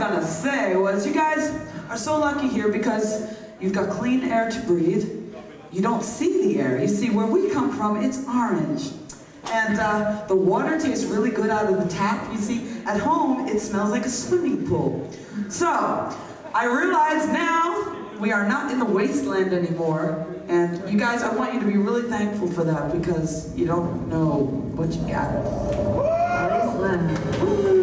gonna say was you guys are so lucky here because you've got clean air to breathe. You don't see the air. You see, where we come from, it's orange. And the water tastes really good out of the tap. You see, at home, it smells like a swimming pool. So, I realize now we are not in the wasteland anymore. And you guys, I want you to be really thankful for that because you don't know what you got. Wasteland.